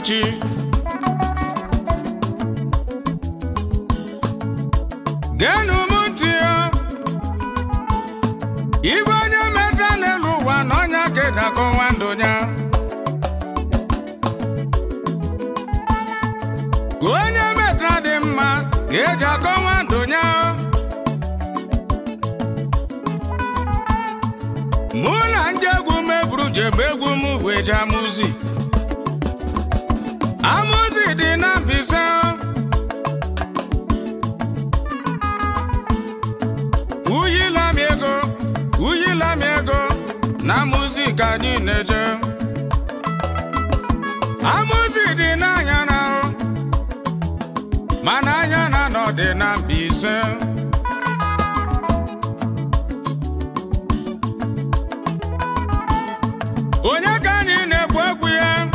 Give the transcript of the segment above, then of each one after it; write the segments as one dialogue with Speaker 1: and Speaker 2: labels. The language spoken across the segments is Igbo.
Speaker 1: Amuchi. Genu Muntio. Ibonye metra nelu wanonya keda konwandonya. Gwenye metra dimma keda konwandonya. Muna njegu mebru jebegu muweja muzi. Amuzi dina bisa. Uyila miego na muzika ni neje. Amuzi dina yana o. Mana yana no dina bisa. Onye kani nekwekwe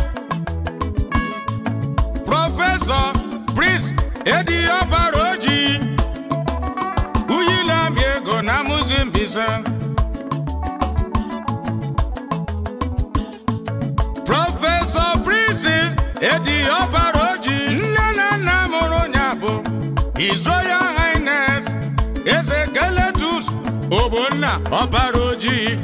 Speaker 1: Professor Prince Eddie Obaroji. Uyila miego na muzimbisa. Professor Prince Eddie Obaroji. Nana Moronyabo. His Royal Highness Ezekeletus Obona Obaroji.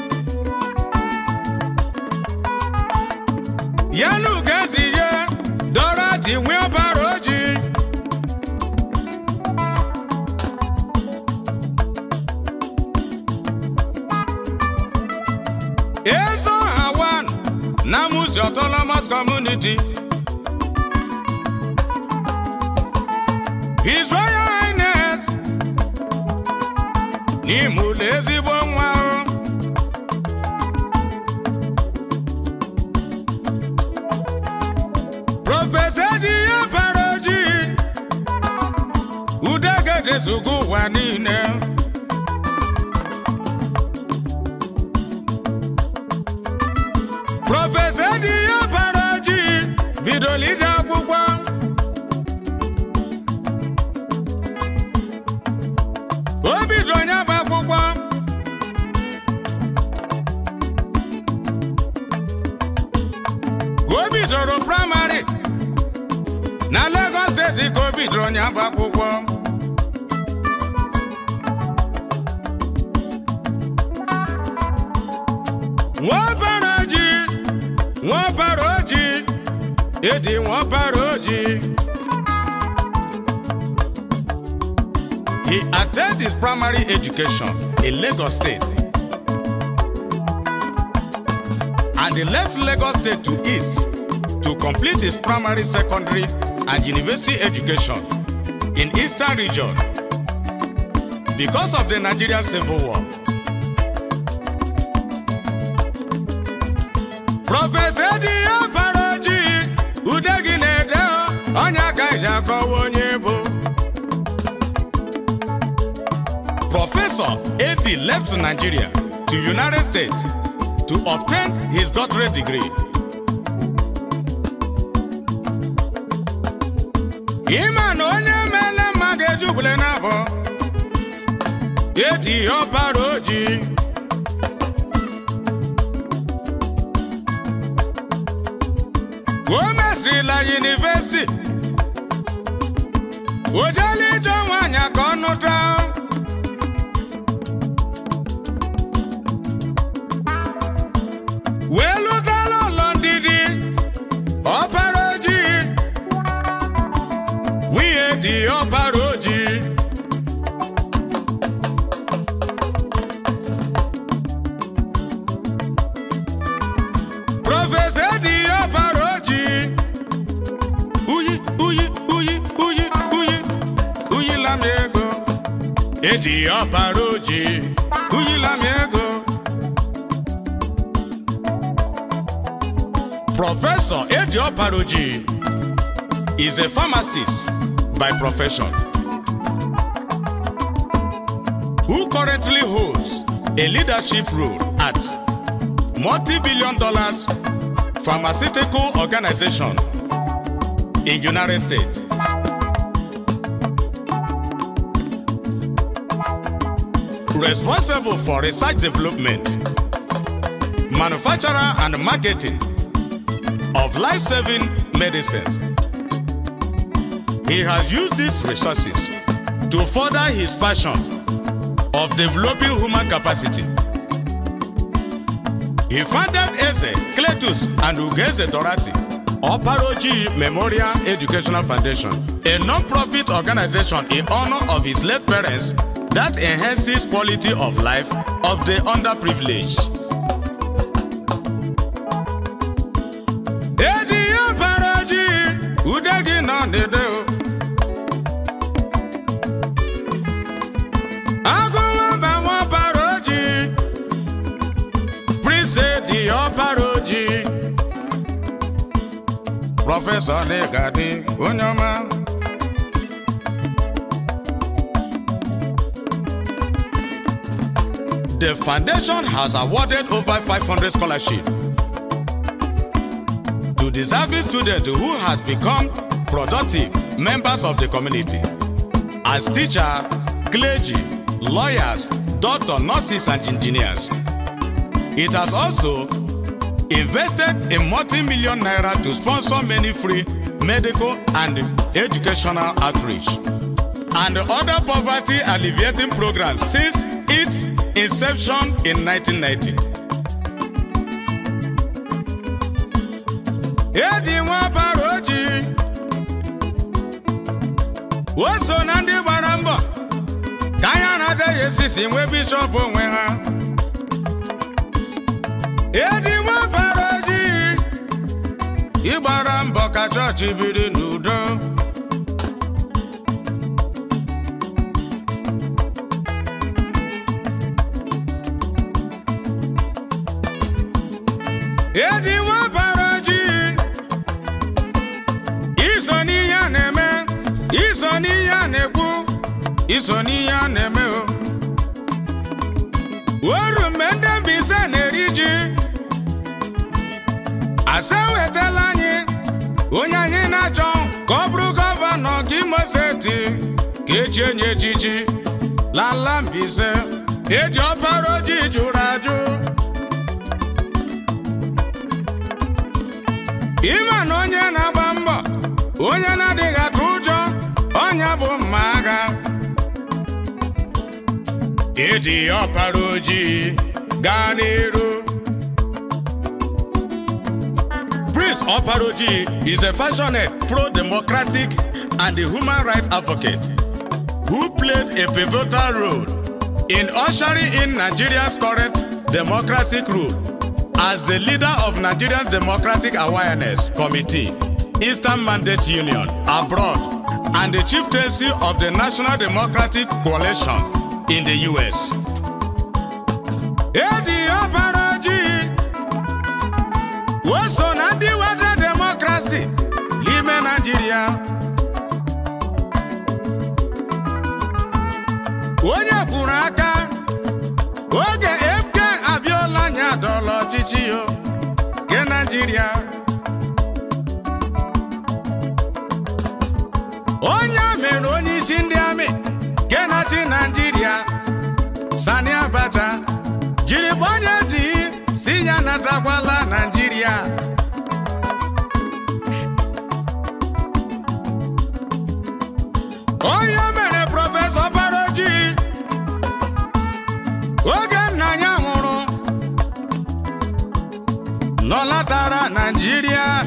Speaker 1: Yanu Gaziye Dorothy Obaroji. Eso Hawan Namuzi Autonomous Community. His Royal Highness Nimulezi Bonwa. Professor Dio Paroji Udega de Sugu Wanine. Professor Dio Paroji Bidolita Bukwa. Obidronya Bakwa. Gobidoro Primary. Na Lagos State Gobidronya Bakwa. Wabaroji, Eddie Wabaroji. He attended his primary education in Lagos State and he left Lagos State to East to complete his primary, secondary, and university education in Eastern region because of the Nigerian Civil War. Professor Dio Paroji Udegineda Onyaka Jakowonyebo. Professor Eddie left Nigeria to United States to obtain his doctorate degree. Iman onye mele mageju bulenabo Eddie Oparoji. Gomesrila University. Ojali Jomanya Konuta. Welutalo Londidi Oparoji. We Eddie Oparoji. Professor Eddie Oparoji. Uyi lamiego. Eddie Oparoji. Uyi lamiego. Professor Eddie Oparoji is a pharmacist by profession who currently holds a leadership role at multi-billion-dollar pharmaceutical organization in United States. Responsible for research development, manufacturer and marketing of life-saving medicines. He has used these resources to further his passion of developing human capacity. He founded Eze, Cletus, and Ugeze Dorati Oparoji Memorial Educational Foundation, a non-profit organization in honor of his late parents that enhances quality of life of the underprivileged. Edi Oparoji Udagi Nandedeo Agumaba Oparoji Prince Edi Oparoji Professor Negadi Unyama. The foundation has awarded over 500 scholarships to deserving students who has become productive members of the community as teachers, clergy, lawyers, doctors, nurses, and engineers. It has also invested in multi-million naira to sponsor many free medical and educational outreach and other poverty alleviating programs since its inception in 1990. Edi Oparoji Woso Nandi Barambo Kayana de Yesisi we Bishop Onweha. Edi Oparoji Ibarambo ka church biri n'udo. Edi Oparoji Isoni ya neme, Isoni ya nebu, Isoni ya neme o. Woru mende bisa neriji Asewe telanye Onyanyi na John Kobru governor Kimo Seti Kechenye chichi Lala mbise Edi Oparoji juraju Iman onye na bamba Onye na diga tujo Onye bu maga Edi Oparoji Ganiru. Prince Oparoji is a passionate, pro-democratic and a human rights advocate who played a pivotal role in ushering in Nigeria's current democratic rule as the leader of Nigeria's Democratic Awareness Committee, Eastern Mandate Union, abroad, and the chieftaincy of the National Democratic Coalition in the U.S. Edi Oparoji Woso Nandi Wada Democracy Lime Nigeria Onye Kuraka Oge Epke Abiola Nyadolo Chichiyo Ke Nigeria Onye Mero Onye Sindiami Ke Nachi Nigeria Sani Abata Jiribonye Di Sinya Natakwala Nigeria Onye mere Professor Oparoji Oge Nanya Muru Nolatara Nigeria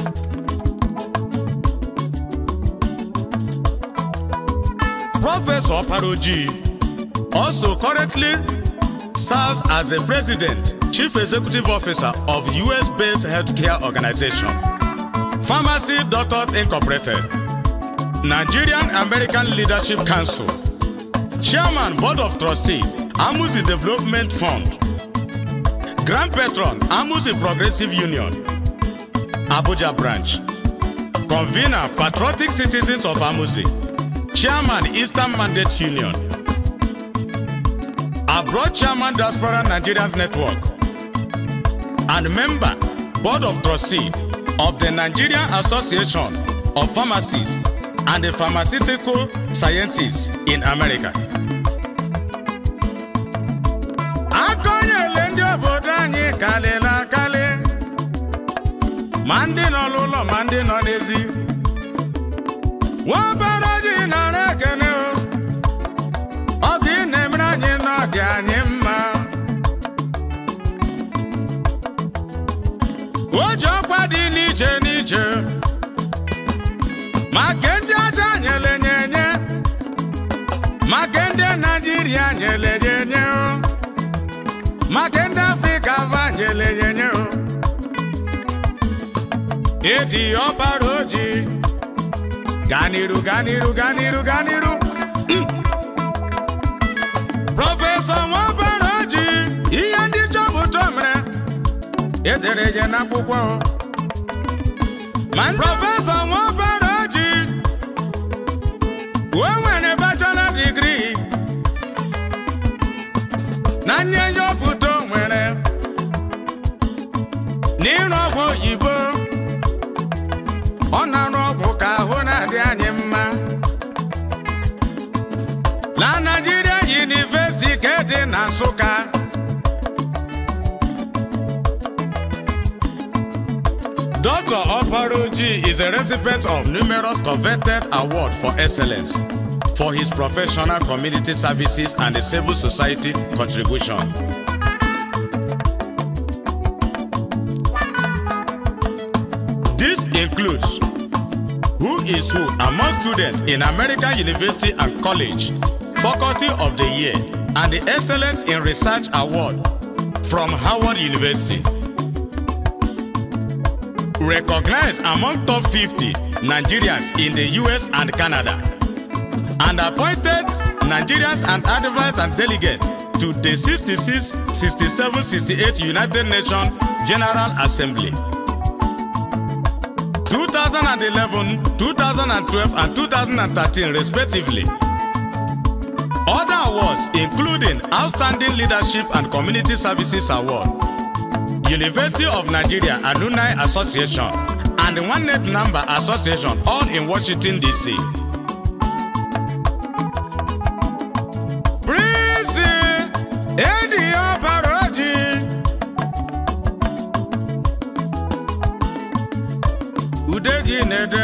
Speaker 1: Professor Oparoji also currently serves as the President, Chief Executive Officer of US-based healthcare organization, Pharmacy Doctors Incorporated, Nigerian American Leadership Council, Chairman, Board of Trustees, Amuzi Development Fund, Grand Patron, Amuzi Progressive Union, Abuja Branch, Convener, Patriotic Citizens of Amuzi, Chairman, Eastern Mandate Union, Abroad Chairman, Diaspora Nigerians Network, and member, Board of Trustees of the Nigerian Association of Pharmacists and the Pharmaceutical Scientists in America. Akonye lendio bodanyi kalela kale, mandi no lulo, mandi no Makende Nigeria nyele yenye o. Makende Africa va nyele yenye o. Edi Obaroji. Ganiru, Ganiru, Ganiru, Ganiru. Professor Obaroji. Iye ndi jobu tomre. Etere jena kukwa o. Man Professor Obaroji. Women a bachelor degree. Nanya yo puto mwere. Ni robo yibo. Ona robo ka hona di anyema. La Nigeria University de Nasuka. Dr. Obaroji is a recipient of numerous coveted awards for excellence for his professional community services and the civil society contribution. This includes Who is Who among students in American University and College, Faculty of the Year, and the Excellence in Research Award from Howard University. Recognized among top 50 Nigerians in the US and Canada, and appointed Nigerians and advisors and delegates to the 66, 67, 68 United Nations General Assembly. 2011, 2012, and 2013 respectively. Other awards including Outstanding Leadership and Community Services Award, University of Nigeria Alumni Association, and the One Net Number Association, all in Washington, D.C. Prince Edi Obaroji. Udegi Nede.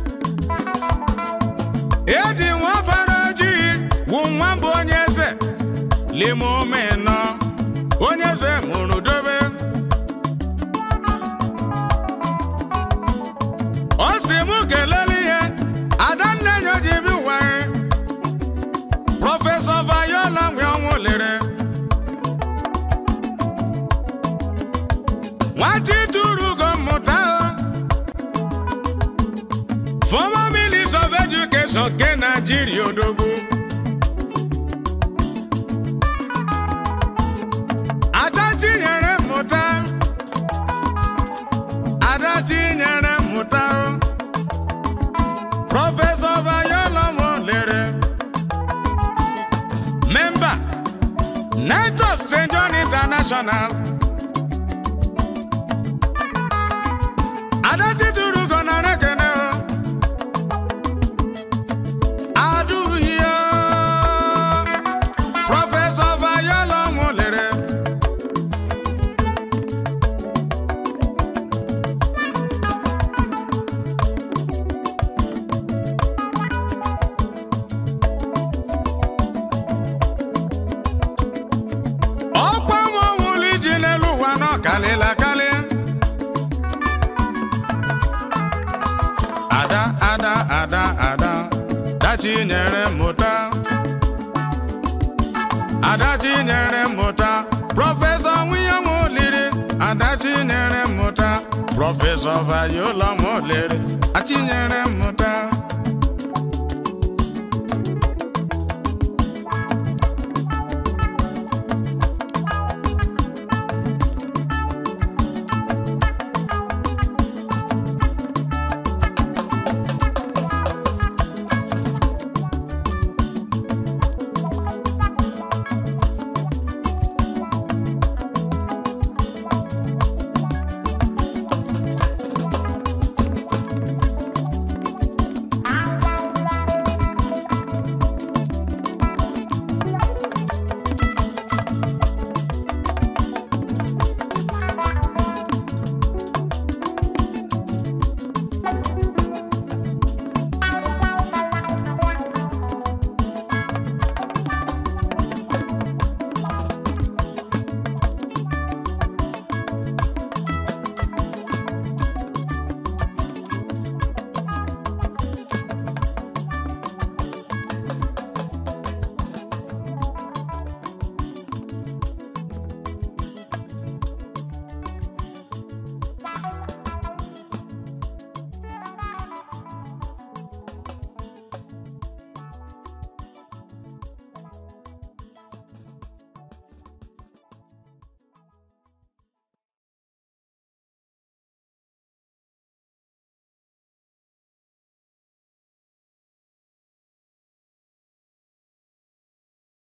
Speaker 1: Edi Obaroji. Wumwambo Onyeze. Limo Meno. Onyeze Munudobe. Professor Viola Mwamolere. Wati Turugo Mota. Former Minister of Education, Nigeria Odogu. Adachi Nyere Mota. Adachi Nyere Mota. Professor Viola Mwamolere. Member, Knight of St. John International. Adachi Turugo na rekene. Adu here. Professor Viola Mwamolere. Kalela kale. Ada. Dachi nyere mota. Adachi nyere mota. Professor Mwamolere. Adachi nyere mota. Professor Viola Mwamolere. Achi nyere mota.